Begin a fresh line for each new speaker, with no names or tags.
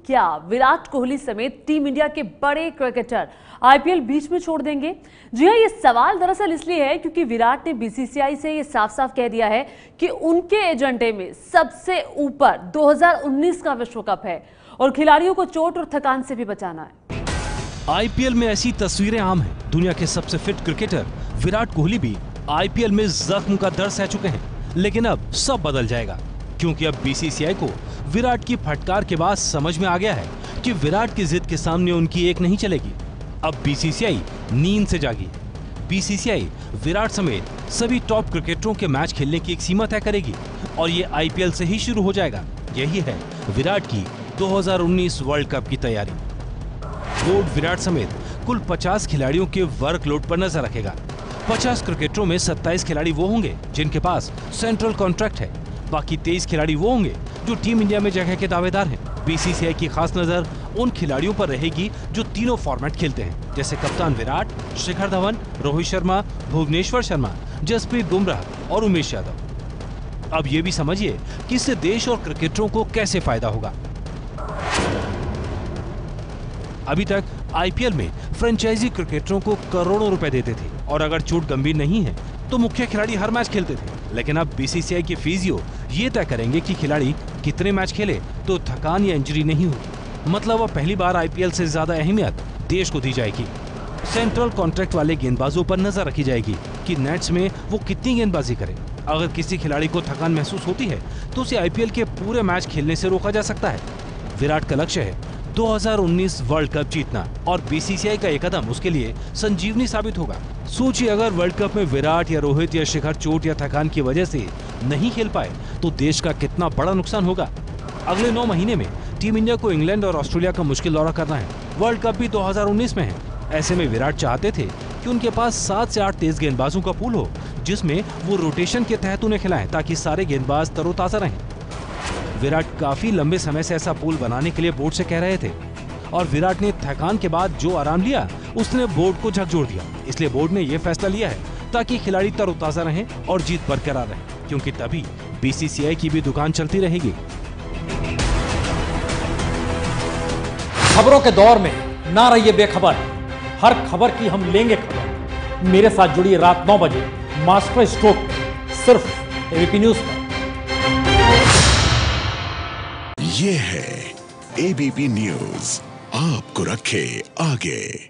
क्या विराट कोहली समेत team India के बड़े क्रिकेटर आईपीएल बीच में छोड़ देंगे? जी हां, ये सवाल दरअसल इसलिए है क्योंकि विराट ने बीसीसीआई से ये साफ साफ कह दिया है कि उनके एजेंडे में सबसे ऊपर 2019 का विश्व कप है और खिलाड़ियों को चोट और थकान से भी बचाना है।
आईपीएल में ऐसी तस्वीरें आम हैं। दुनिया के सबसे फिट क्रिकेटर विराट कोहली भी आईपीएल में जख्म का दर्द सह चुके हैं। लेकिन अब सब बदल जाएगा क्योंकि अब बीसीसीआई को विराट की फटकार के बाद समझ में आ गया है कि विराट की जिद के सामने उनकी एक नहीं चलेगी। अब बीसीसीआई नींद से जागी। बीसीसीआई विराट समेत सभी टॉप क्रिकेटरों के मैच खेलने की एक सीमा तय करेगी और ये आईपीएल से ही शुरू हो जाएगा। यही है विराट की 2019 वर्ल्ड कप की तैयारी। बोर्ड विराट समेत कुल 50 खिलाड़ियों के वर्कलोड पर नजर रखेगा। 50 क्रिकेटरों में 27 खिलाड़ी वो होंगे जिनके पास सेंट्रल कॉन्ट्रैक्ट है। बाकी 23 खिलाड़ी वो होंगे जो टीम इंडिया में जगह के दावेदार हैं। बीसीसीआई की खास नजर उन खिलाड़ियों पर रहेगी जो तीनों फॉर्मेट खेलते हैं, जैसे कप्तान विराट, शिखर धवन, रोहित शर्मा, भुवनेश्वर शर्मा, जसप्रीत बुमराह और उमेश यादव। अब ये भी समझिए कि इससे देश और क्रिकेटरों को कैसे फायदा होगा। अभी तक आईपीएल में फ्रेंचाइजी क्रिकेटरों को करोड़ों रुपए देते थे और अगर चोट गंभीर नहीं है तो मुख्य खिलाड़ी हर मैच खेलते थे। लेकिन अब बीसीसीआई के फिजियो ये तय करेंगे कि खिलाड़ी कितने मैच खेले तो थकान या इंजरी नहीं होगी। मतलब अब पहली बार आईपीएल से ज्यादा अहमियत देश को दी जाएगी। सेंट्रल कॉन्ट्रैक्ट वाले गेंदबाजों पर नजर रखी जाएगी कि नेट्स में वो कितनी गेंदबाजी करे। अगर किसी खिलाड़ी को थकान महसूस होती है तो उसे आईपीएल के पूरे मैच खेलने से रोका जा सकता है। विराट का लक्ष्य है 2019 वर्ल्ड कप जीतना और बीसीसीआई का एक कदम उसके लिए संजीवनी साबित होगा। सोचिए अगर वर्ल्ड कप में विराट या रोहित या शिखर चोट या थकान की वजह से नहीं खेल पाए तो देश का कितना बड़ा नुकसान होगा। अगले 9 महीने में टीम इंडिया को इंग्लैंड और ऑस्ट्रेलिया का मुश्किल दौरा करना है। वर्ल्ड कप भी 2019 में है। ऐसे में विराट चाहते थे कि उनके पास 7 से 8 तेज गेंदबाजों का पूल हो जिसमें वो रोटेशन के तहत उन्हें खिलाएं ताकि सारे गेंदबाज तरोताजा रहें। विराट काफी लंबे समय से ऐसा पूल बनाने के लिए बोर्ड से कह रहे थे और विराट ने थकान के बाद जो आराम लिया उसने बोर्ड को झकझोर दिया। इसलिए बोर्ड ने यह फैसला लिया है ताकि खिलाड़ी तरोताजा रहें और जीत बरकरार रहे, क्योंकि तभी बीसीसीआई की भी दुकान चलती रहेगी।
खबरों के दौर में ना रहिए बेखबर, हर खबर की हम लेंगे खबर। मेरे साथ जुड़िए रात 9 बजे मास्टर स्ट्रोक सिर्फ एबीपी न्यूज पर।
ये है एबीपी न्यूज, आपको रखे आगे।